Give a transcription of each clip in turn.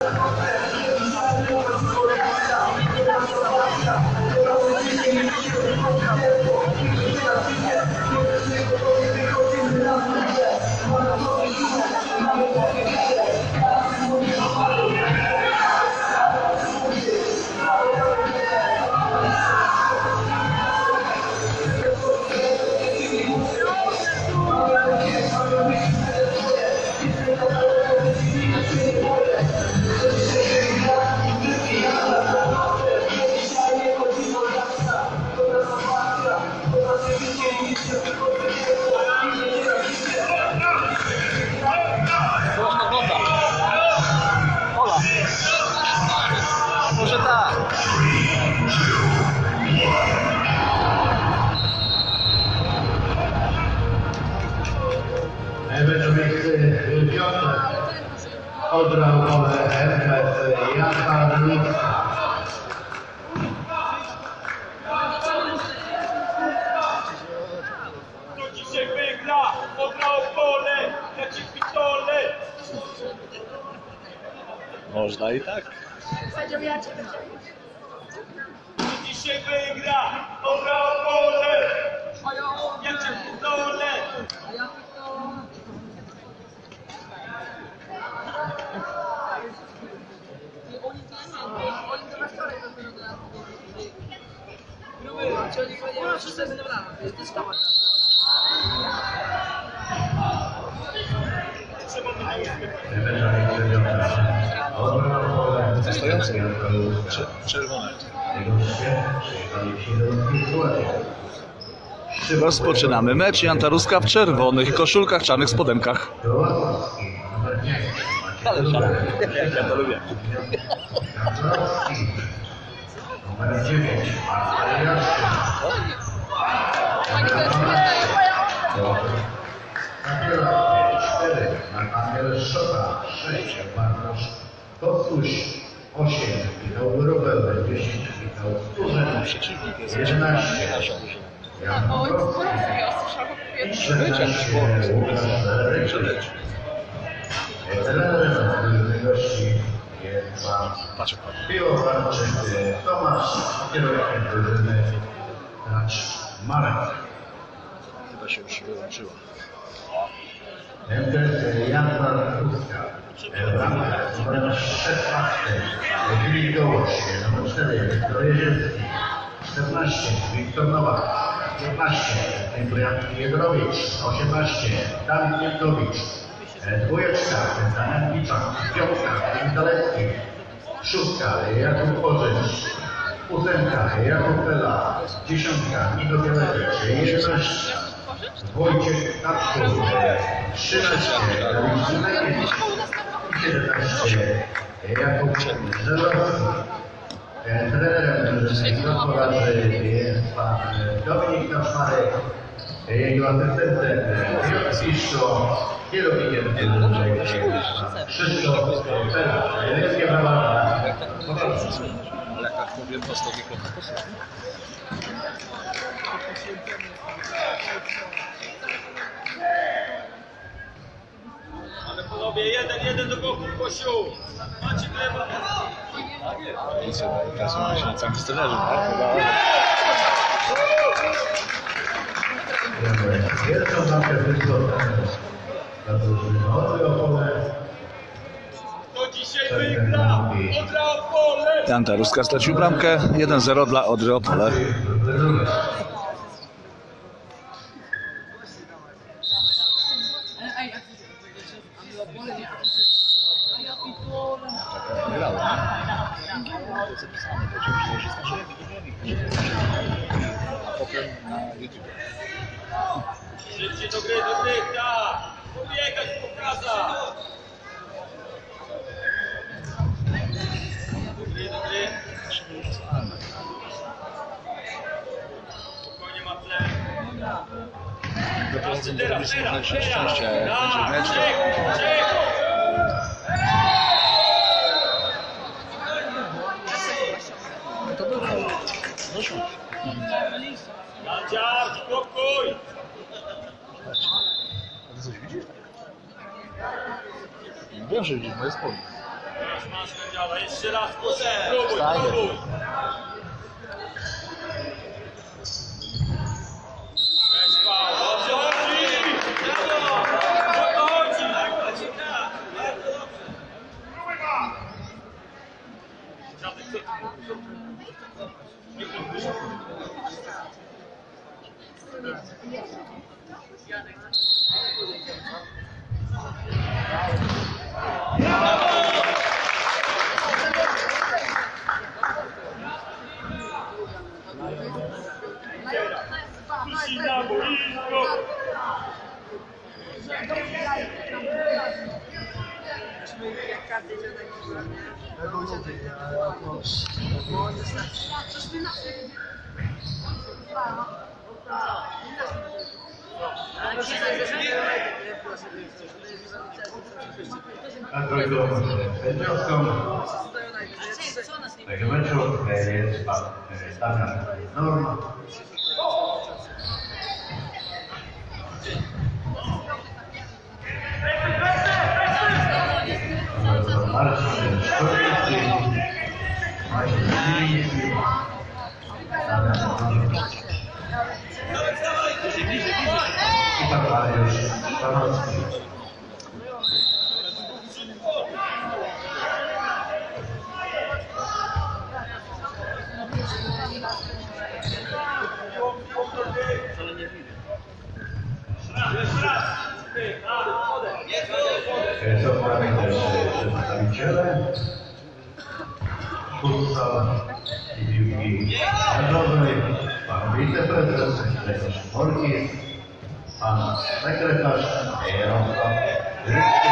Może tak. Odrał pole Herbert Jacharuska. Kto dzisiaj wygra? Odrał pole, ja ci pitole. Można i tak. Kto dzisiaj wygra? Odrał pole, ja cię pitole. Stojący. Czerwone. Rozpoczynamy mecz. Janta Ruska w czerwonych koszulkach, czarnych spodenkach. Ale jak ja to lubię. Numer 9, Marcel Jaszczyk. Takiela 4, Nathaniel Szota 6, Bartosz Kocuś 8, Michał Wyrobel 10, Michał Sturzyn 11, Jan Kowski 14, Łukasz Rycz. Trenerem gości jest pan piłowarczyk Tomasz, kierownikiem drużyny Tracz Marek. Chyba się już wyłączyła. MTS Janta Ruska, bramka numer 16, Filip Gołosz, numer 4, Wiktor Jezielski, 14, Wiktor Nowak, 15, Brian Jedrowicz, 18, Dawid Miętowicz, dwójeczka, Damian Wiczak, piątka, Filip Zalecki, szóstka, Jakub Porzecz, ósemka, Jakub Pela, dziesiątka, Niko Bielewicz, 11, Wojciech Tapku, 13, Dawid Zynajewicz, 17, Jakub Żelowski. Trenerem drużyny gospodarzy jest pan Dominik Kaczmarek, jego asystentem Piotr Piszczo, kierownikiem drużyny Krzysztof Pela. Wielkie brawa. Ale tak powiem, prosto tylko Ale panowie, 1-1 do boku, Kosiu. Macie gleba. I co, teraz mamy się na całym scenarzem, tak? Pierwszą bramkę wysłał dla drużyny Odry Opole. Kto dzisiaj wygra? Odrał pole. Janta Ruska stracił bramkę. 1-0 dla Odry Opole. Grałem, nie? To zapisane, to się a potem na YouTube. Szybciej do gry, tak. Pobiegać, pokazać. Do gry. Spokojnie, Matle. Doprowadzą do najbliższego szczęścia, jak będzie mecz. To było. Doszło. Jandziar, spokój. A ty coś widzisz? Wiem, że widzisz moje spodnie. Masz działa, jeszcze raz, próbuj, próbuj. Weź Paweł, dobrze chodzi! Brawo! Brawo chodzi! Bardzo dobrze. Dziadek, co Puści na boisko! A drugą sędziowską tego meczu jest pan Damian Norma. Marcin Szkolicki, Maciej Ziliński, Damian Norma. I pan Mariusz Szanowski. Są z nami też przedstawiciele futsal i piłki nożnej, pan wiceprezes Grzegorz Morkis, pan sekretarz Jarosław Rybczyk.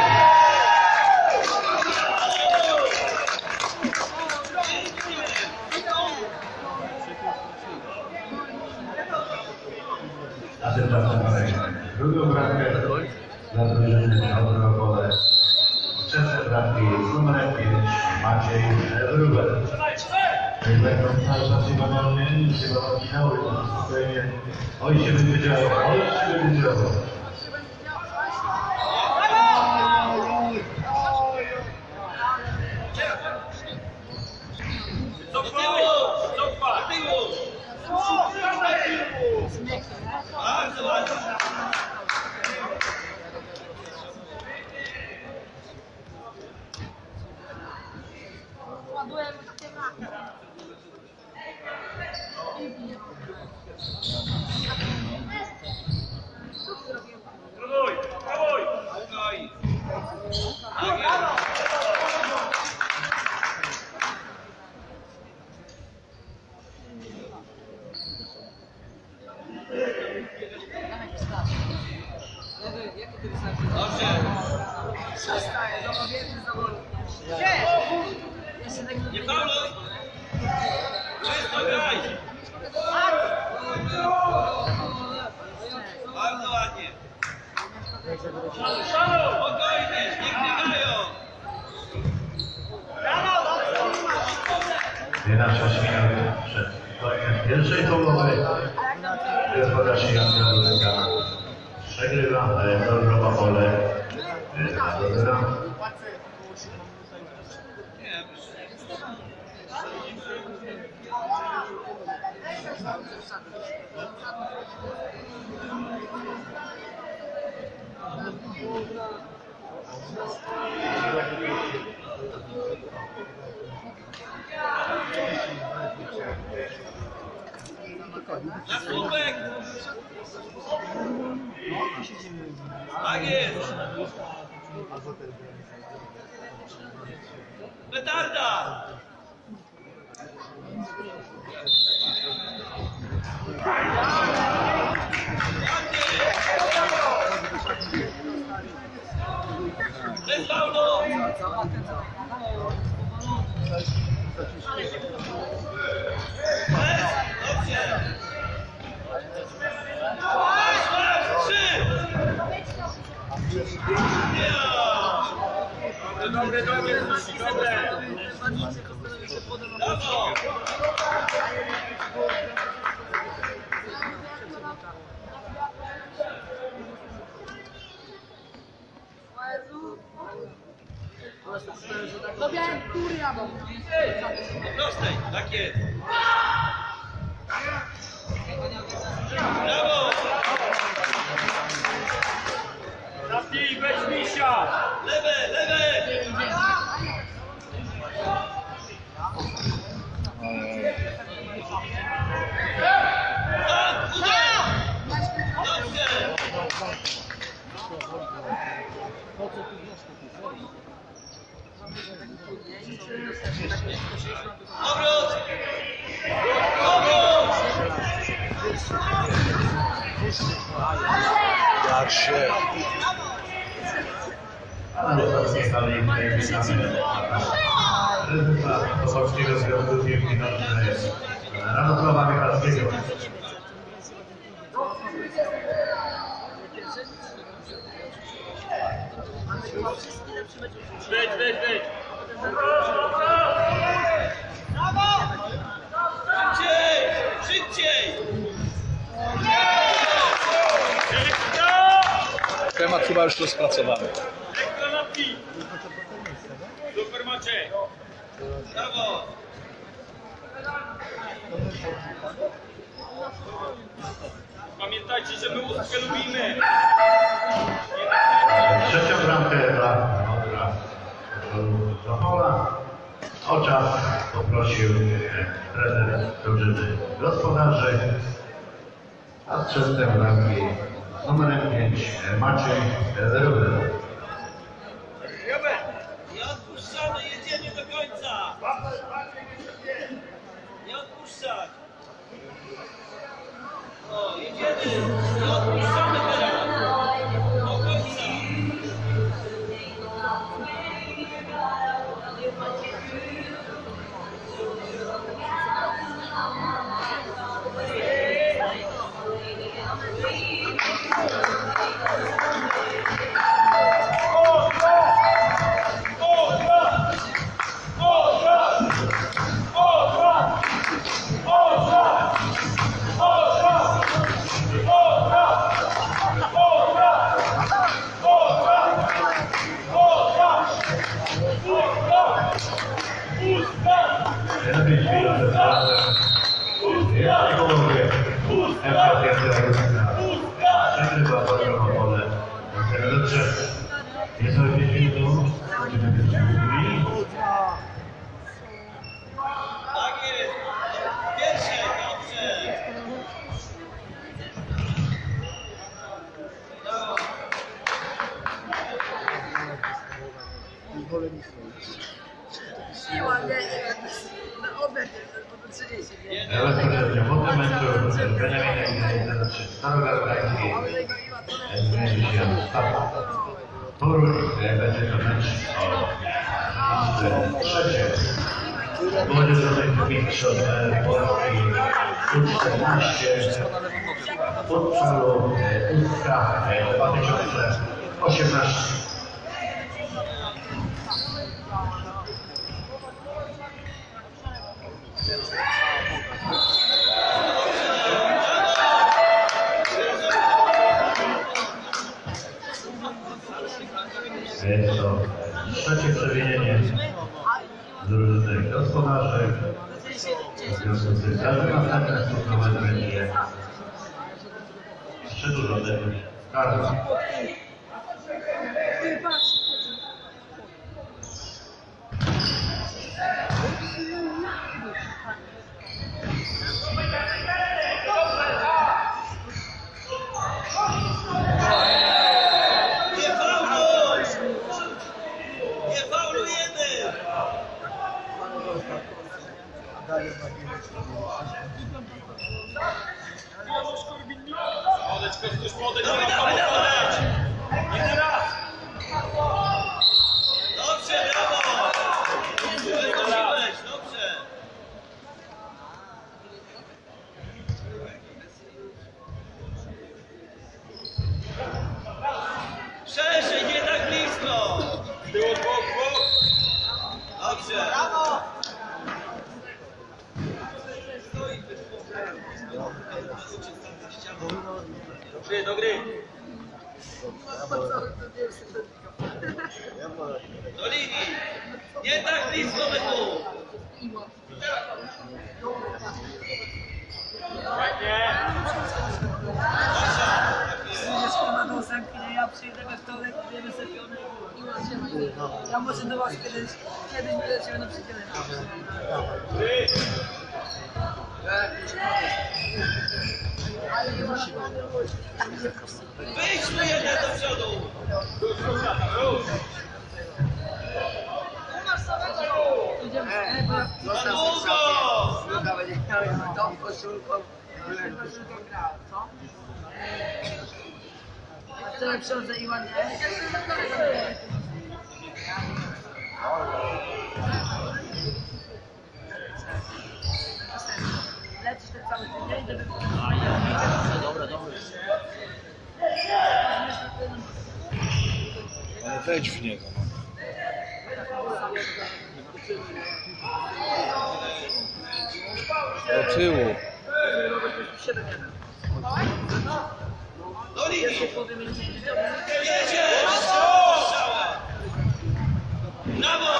A tymczasem mamy drugą bramkę dla drużyny Odrobole. Wczesne bramki z numerem 5 Maciej Wróbel. Będą cały czas chyba finały, spokojnie. Oj się będzie działo, oj się będzie działo. Nie fauluj! Czysto graj! Bardzo ładnie! Spokojnie, niech biegają! 11 minut przed końcem pierwszej połowy. Podaż Jan Jurka przegrywa, ale Dąbrowa Pole na Dąbrowa. Na słupek! Tak jest! Petarda! Bez faulu! Dobrze! Masz, trzy! Dobre, dobre! Brawo! Dobra. Prostej, tak jest. Brawo! Napij, weź misia! Lewe, lewe! Obrót! Obrót! Jak się. Ale to zostali prezesa Polskiego Związku Piłki Nożnej Radosława Michalskiego. Wyjdź! Szybciej! Temat chyba już rozpracowany. Ekstra napij! Super Maciej! Brawo! Pamiętajcie, że my łódkę lubimy! Trzecią bramkę dla Zapola. O czas poprosił trener drużyny gospodarzy, a strzelcem bramki numerem 5 Maciej Rubel. Nie odpuszczamy, jedziemy do końca! Nie odpuszczać! O, jedziemy! Nie odpuszczamy teraz! Do końca! Lepiej chwilę przed czasem. Jak połowie MKT przegrywa poziom pole. Dobrze. Jest o 5 minut. Będziemy mówili. Tak jest! Pierwsze, dobrze! Brawo! Siła, nie, na obiad, bo to 30, nie? Bezpośrednio po tym meczu Benjamin Starogardański zmierzy się start. Toruń będzie to mecz o trzecie. Młodzieżowych mistrzostw Polski U14 futsalu Ustra 2018. Jest to trzecie przewinienie drużyny gospodarzy. W związku z tym każdy następny spotkanie będzie przedłużonym karnym. Nie faulujemy! Podejdź, ktoś podejdź, dawaj! Jeden raz! Dobrze, brawo! Wychodziłeś, dobrze! Szerzej, nie tak blisko! Było dwóch! Dobrze! Brawo! Do gry! Po co to nie jest Do linii! Nie tak blisko tu! Jest chyba do ósemki, nie? Ja przyjdę we wtorek, będziemy sypiony. Ja może do was kiedyś będziemy na przydziele. Wyjdźmy jeden do przodu! Za długo! Tą koszulką. Co? Wczoraj przychodzę i ładnie. Lecisz ten cały tydzień, żeby... Dobra. Ale wejdź w niego. Do tyłu. Do linii! Powiem, że Jedziesz! Brawo!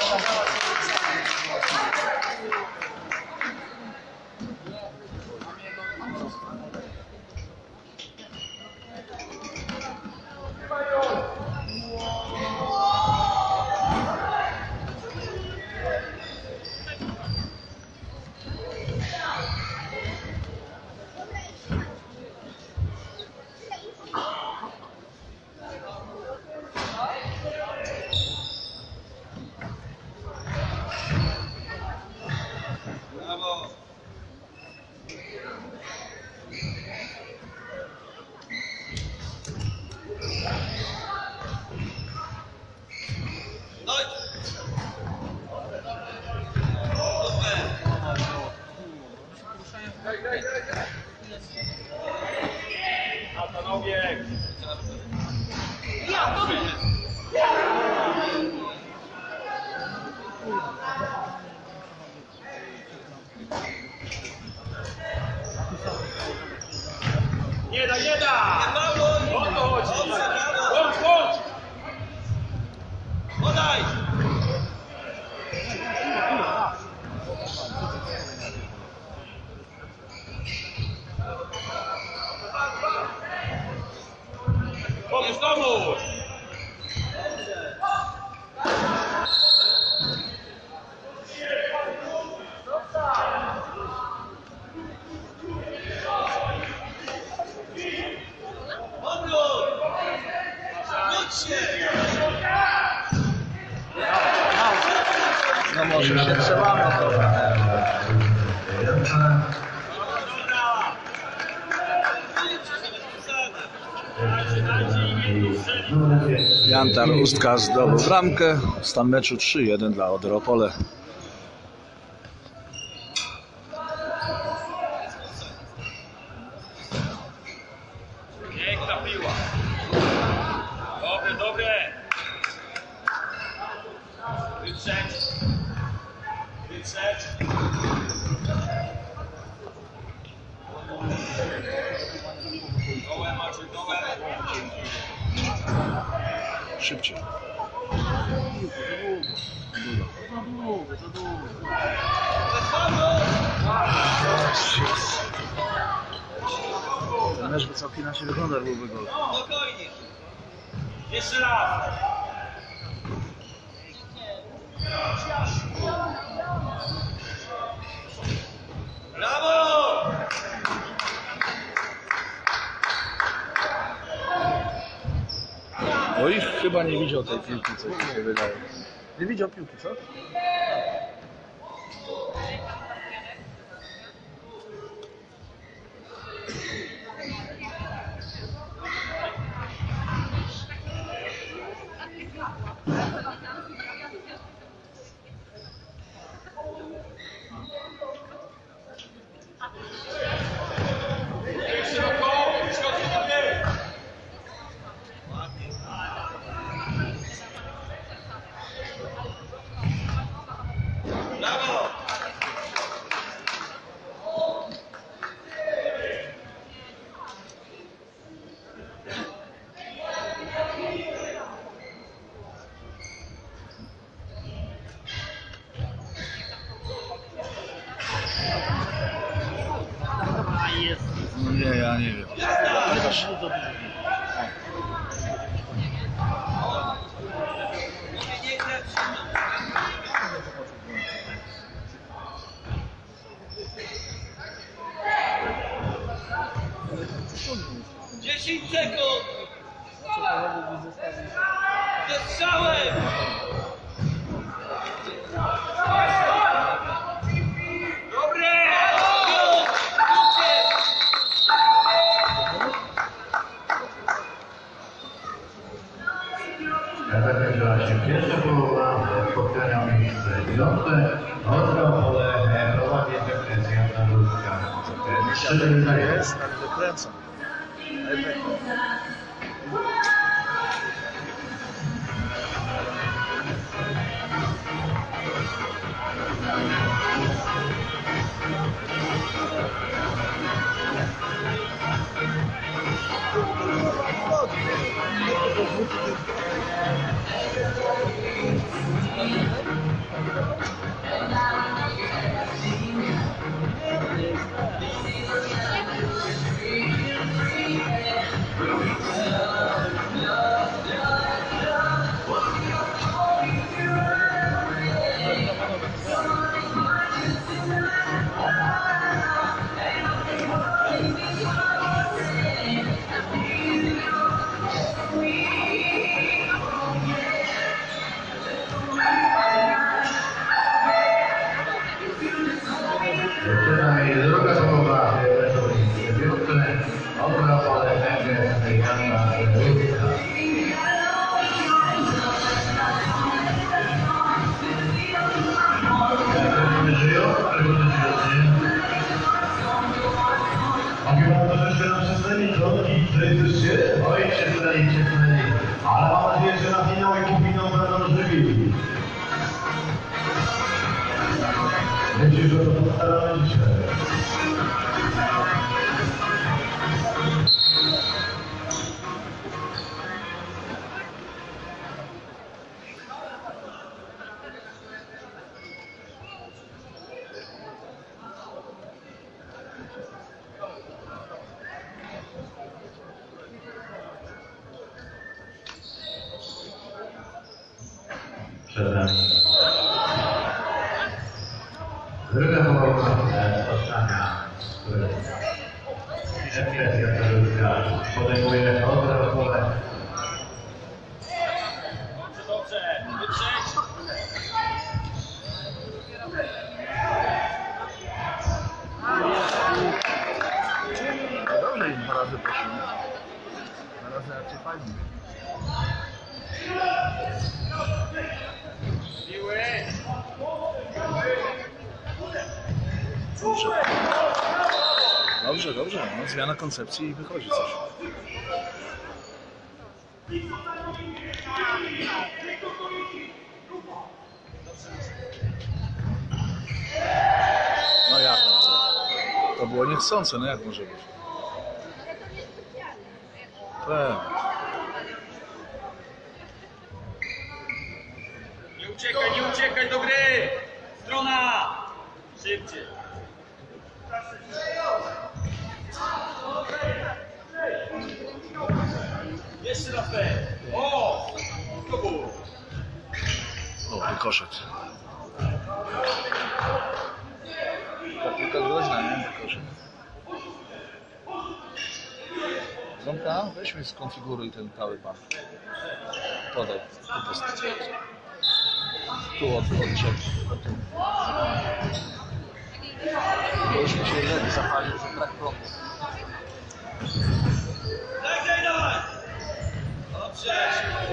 Brawo! Doj! A panowie! Nie da! O to chodzi! Łącz! Podaj! Pomóż! No może się trzymamy trochę. Jantar Ustka zdobył bramkę. Stan meczu 3-1 dla Odry Opole. Piękna piła. Dobre. Wyprzedź. Dołem, Maciej, dołem. Szybciej. Ten mecz wysoki na się wygląda, byłby gol. Spokojnie. Jeszcze raz. Brawo! No i chyba nie widział tej piłki, co mi się wydaje. Nie widział piłki, co? No nie, ja nie wiem. Chociaż... Dziesięć sekund! Ze strzałem! Dobre! Zakończyła się pierwsza połowa, spotkania miejsce 9. Odra-Opole prowadzi Dekrecjan Ruska. 3-1. Jest, tak wykręcam. Druga połowa meczu miejsce 9. Odra-Opole Dekrecjan Ruska. Mogę wam troszeczkę nam przedstawić drogi tradycyjnie. Oj, przekonali. Ale mam nadzieję, że na finał i półfinał będą żywi. Myślę, że to postaramy dzisiaj. Przed nami druga połowa spotkania, które Dekrecjan Ruska podejmuje Odra-Opole. Dobrze, wyprzedź! Dobrze im 2 razy poszło. 2 razy raczej fajnie. Miły! Dobrze. No, zmiana koncepcji i wychodzi coś. No jak? To było niechcące, no jak może być? Pewnie. Nie uciekaj do gry! Strona! Szybciej! Jeszcze raz B! O! To było! O, wykoszedł. Ta piłka groźna, nie? Wykoszedł. Ząbka, weźmy skonfiguruj ten cały pan. Podaj. Tu postaci. Tu odciąć. Bo już mi się lepiej zapalił, że brak prądu. Daj! Dobrze!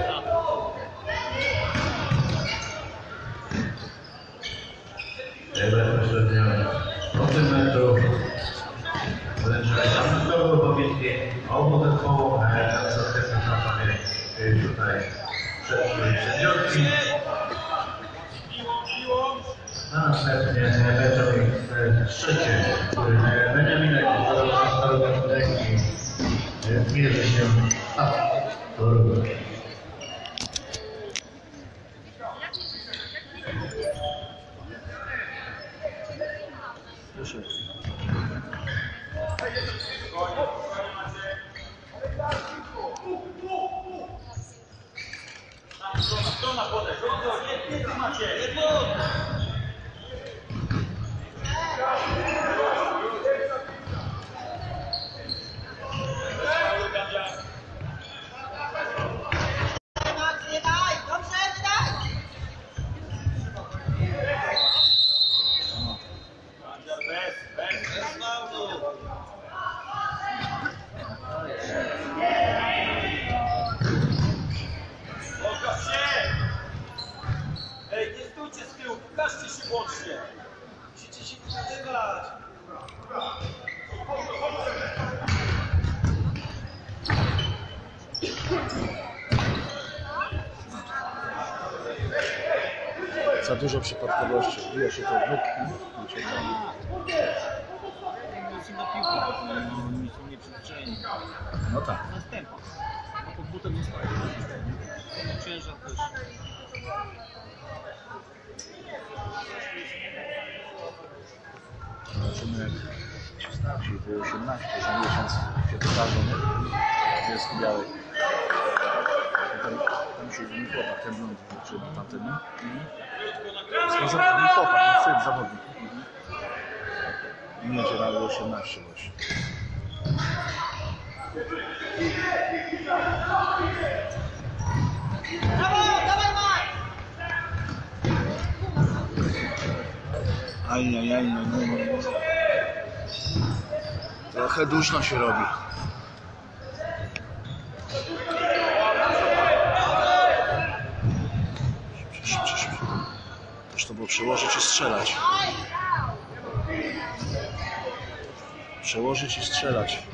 Bezpośrednio po tym meczu wręczymy szansowo powiedzcie obu zespołom na sukcesy na sobie tutaj przed sędziowskim. A następnie meczowy trzeci, który Beniaminek zmierzy się z Toruniem. Proszę. Chodźcie. Musicie się pokazywać. Za dużo przypadkowości. Bije się to w nóg i ucieka. Wrócimy do piłki, bo oni są nieprzyzwyczajeni. No tak. Następna. A pod butem nie staje. Ciężar też. Zobaczymy jak starsi, po 18, za miesiąc się pokażą, nie? Jest biały. Ten się nie chłopak, ten blond, czy tamten, nie? Ten chłopak, ten zawodnik. I będzie na 18 właśnie. Ajajaj, no. Trochę duszno się robi. Toż to było przełożyć i strzelać. Przełożyć i strzelać.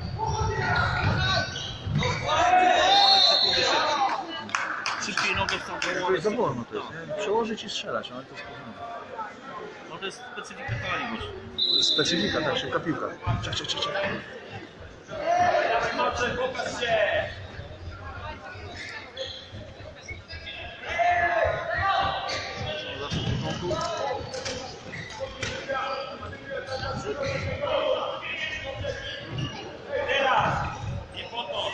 Szybciej nogę wstąpią. To jest za wolno to jest, nie? Przełożyć i strzelać, ale to jest porządek. No to jest specyfika talii właśnie. To jest specyfika, tak, szybka piłka. Czek. Macie, pokaż się. Zawsze w początku. Teraz. Nie po to.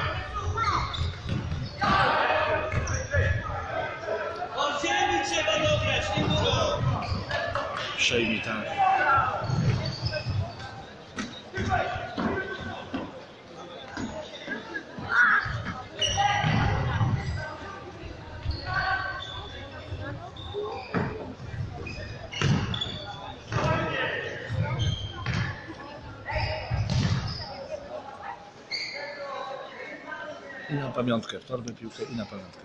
O ziemi trzeba dograć, nie górą. Przejmij, tak. I na pamiątkę, w torbę piłkę i na pamiątkę.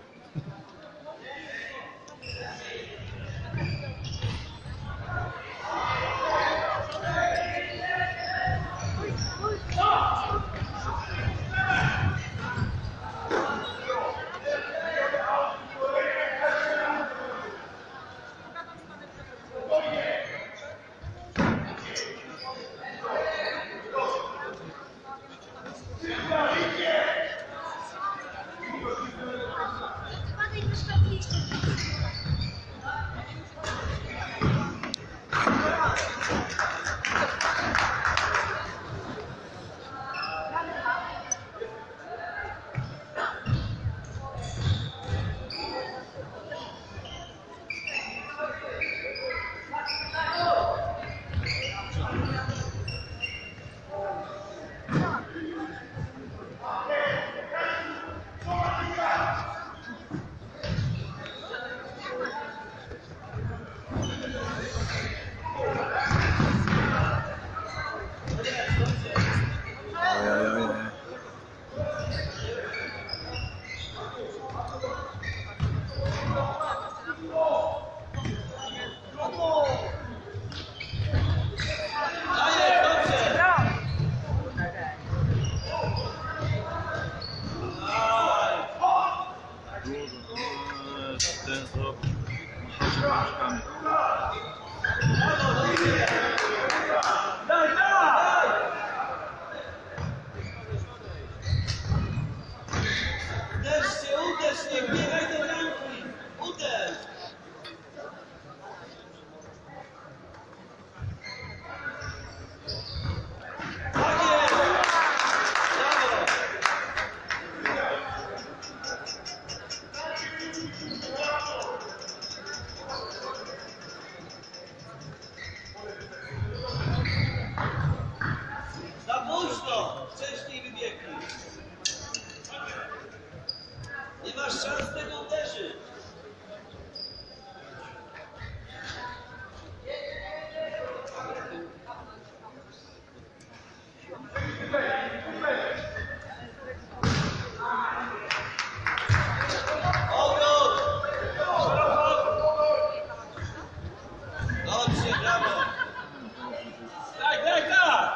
Daj, daj, daj!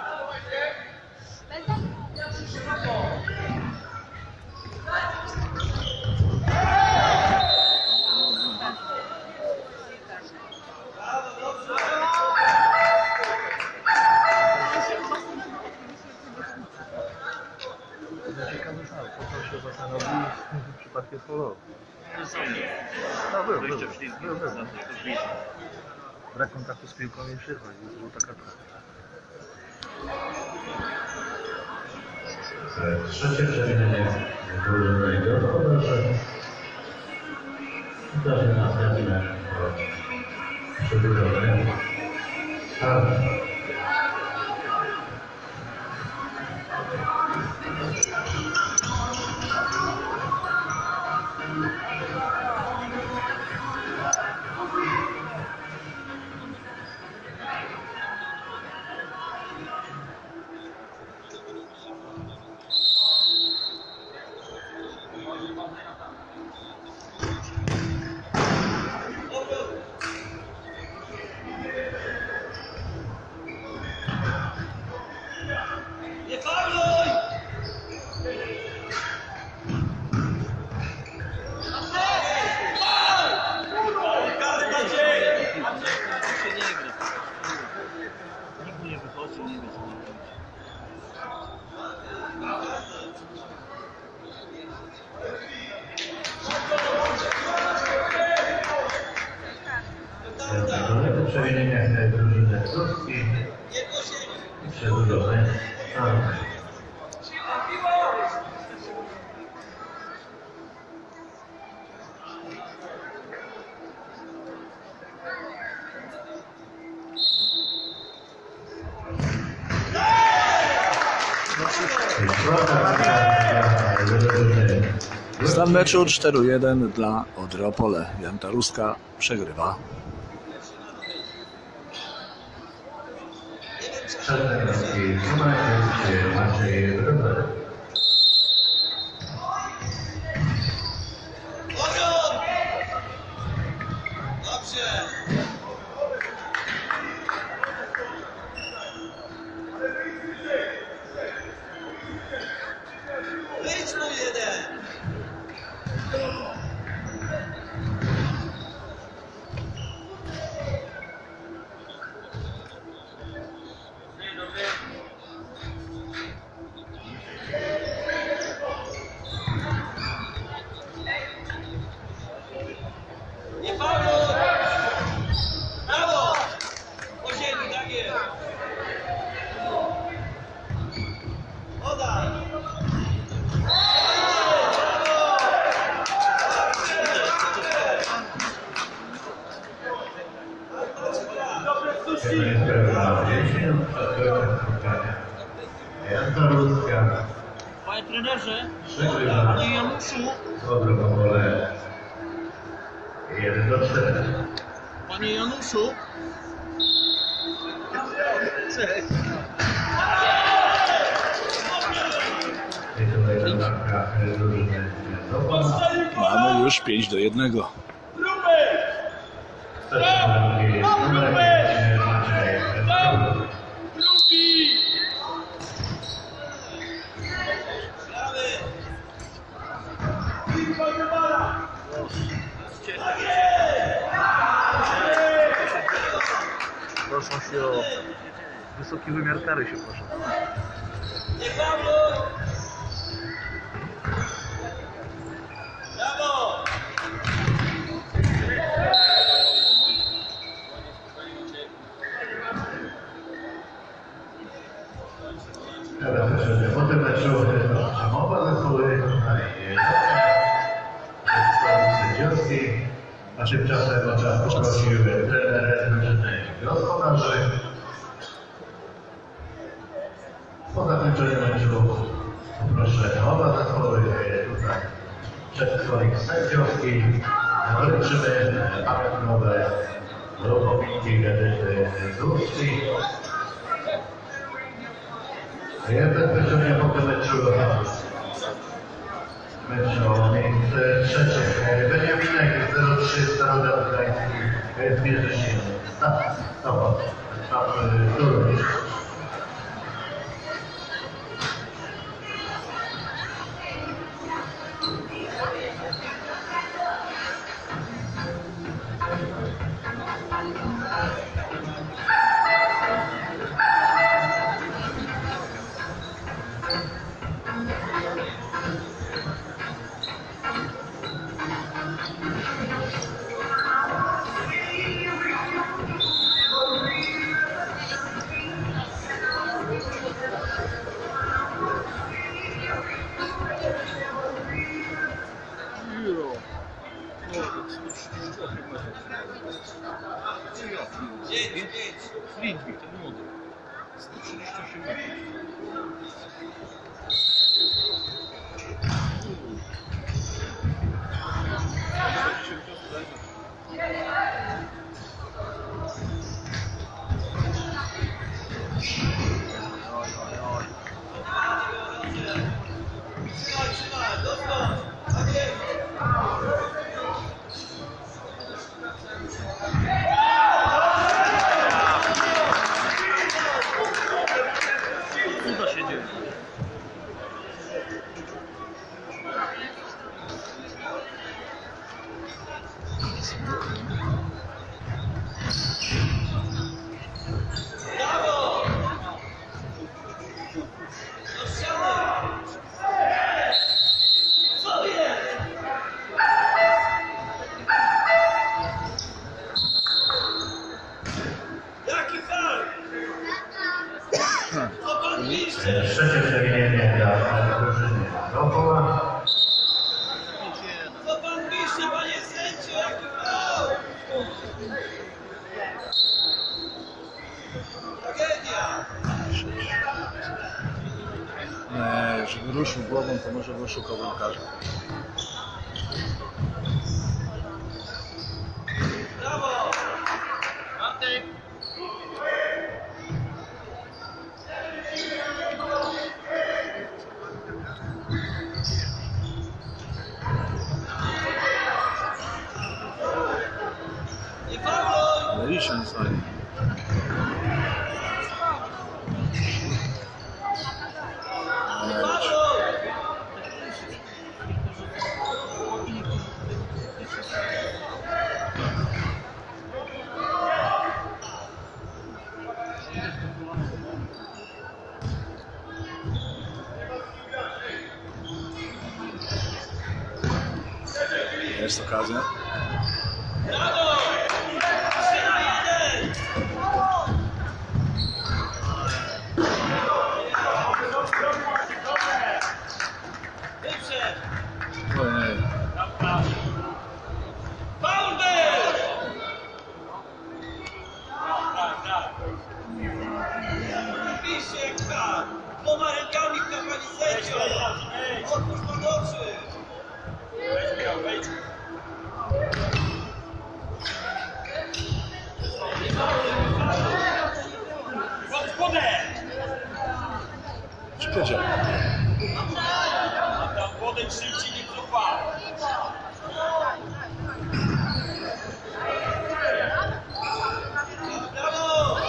Ciekawy żal, po co się zastanowił w przypadku polowy. No był. Brak kontaktu z piłką nie przychodzi, to był taka kartka. Trzecie przewinienie drużyny gospodarze. Zdarzy następne przedłużone. Nie fauluj! Karny Maciej! się nie gra. Nikt nie wychodzi, nie wie co ma robić. Kolejne przewinienie drużyny Turskiej. Przedłużone. Stan meczu 4-1 dla Odry Opole. Jan Taruska przegrywa. Maciej Wróbel. Dobrze! Wyjdź mu jeden! Nie fauluj! Brawo! Po ziemi, tak jest! Podaj! Dobre sushi! Jan Taruska. Panie trenerze, Przegrywa. panie Januszu, Odry Opole. 1-4. panie Januszu. Cześć. I kolejna bramka drużyny Opole. Mamy już 5-1. Gruby! Maciej Wróbel. Drugi! Brawy! Piłka wywala! Proszą się o wysoki wymiar kary się proszę. Nie fauluj! Brawo! Po tym meczu oba zespoły sędziowskiej, a tymczasem o czas poprosił trener drużyny gospodarzy. Po zakończeniu meczu proszę oba zespoły tutaj przed stolik sędziowski. Wręczymy pamiątkowe do Pomnickiej Gazety Turskiej. Jeden wyciągnie po tym meczu miejsce trzecie. Beniaminek 03 Starodem Gdański. Bierze się Turów. Frisbee, ten młody. 138 metrów. Cuda się dzieje. Trzecie przewinienie dla drużyny Ropola. Co pan pisze, panie sędzio, jaki faul? Tragedia! Nie, żeby ruszył głową, to może go szukał bramkarza. Brawo! Martek! Nie fauluj! Byliśmy nic na nim. Fauluj! Jest okazja. Brawo! 3-1! Wyprzedź! Ojej. Faul był! Pisze jak tak! Dwoma rękami na pani sędzio! Otwórz pan oczy! Pod spodem! Czekajcie. A tam wodę krzywci nie cofa! Brawo!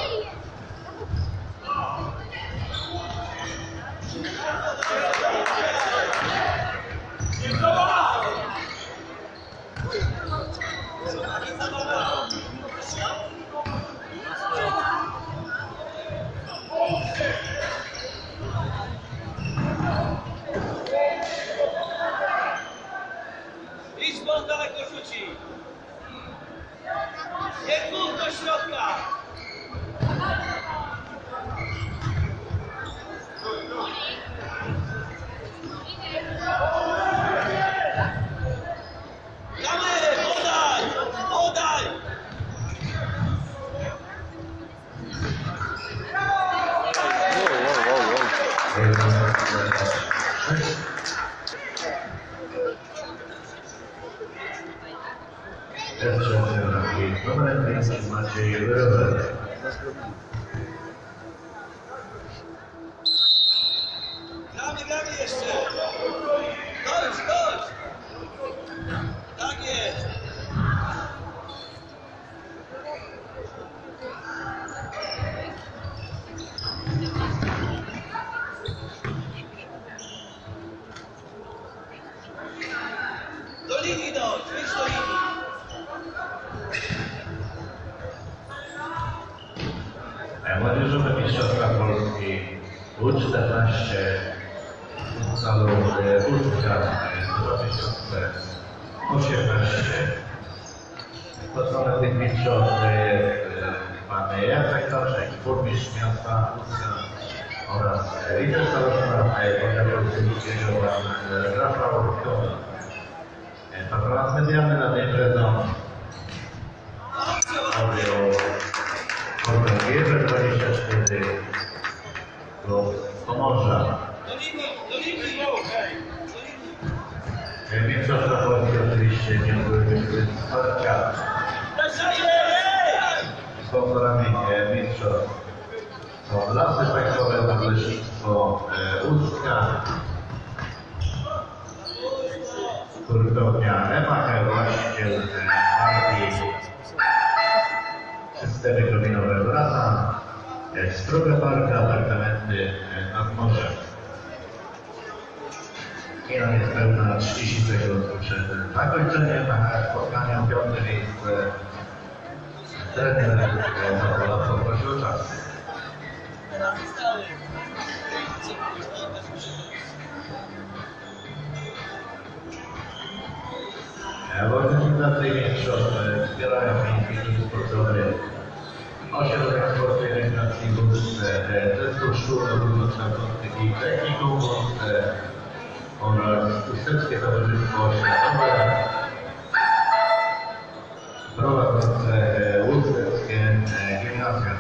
Idź, bo on daleko rzuci! Nie kłód do środka! Gramy! Podaj! Podaj! Pierwsze bramki numer 5 Maciej Wyrobek. Gramy jeszcze! Chodź, chodź! Tak jest! Młodzieżowe Mistrzostwa Polski U14 w salu Ustka 2018. Sponsorem tych mistrzostw jest pan Jacek Toszek, burmistrz miasta Ustka oraz lider starosta powiatu Słupskiego pan Rafał Kowa. Patronat medialny nad imprezą objął portal GR24 do Pomorza. Mistrzostwa Polski oczywiście nie były bez wsparcia. Sponsorami mistrzostw są Lasy Państwowe, Nadleśnictwo Ustka, hurtownia Emacher, właściciel marki Systemy Krowinowe Wrasa, Struga Park, apartamenty nad morzem. I na niespełna 30 sekund przed zakończeniem spotkania, 5. miejsce. Trener Mikołaj poprosił czas. Organizacje mistrzostw wspierają Instytut Sportowy Ośrodek Sportu i Rekreacji w Budce, Zespół Szkół Ogólnokształcących i Technikum w Budce oraz Usteckie Towarzystwo Oświatowe prowadzące Usteckie Gimnazja.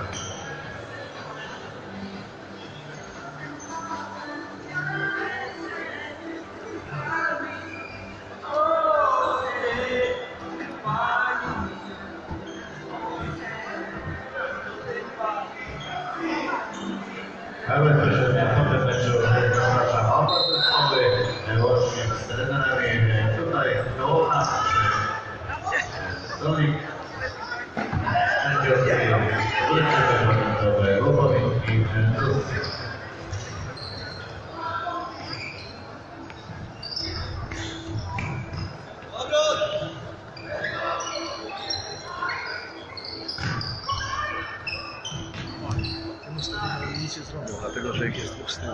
Ale potem meczu zapraszam oba zespoły, łącznie z trenerami tutaj Dołna, Stolik, sędziowski, uliczne momentowe, Łopowicki i Ruscy. Nic nie zrobią, dlatego że ich jest dwóch z tyłu.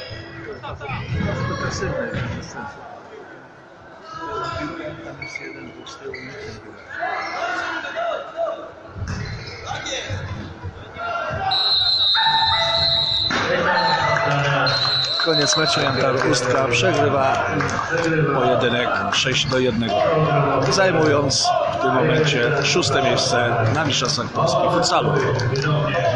To pasywne jest bez sensu. Tam jest jeden, dwóch z tyłu, nie chcę grać. Koniec meczu. Jantar Ustka przegrywa pojedynek 6-1, zajmując w tym momencie 6. miejsce na Mistrzostwach Polski w futsalu.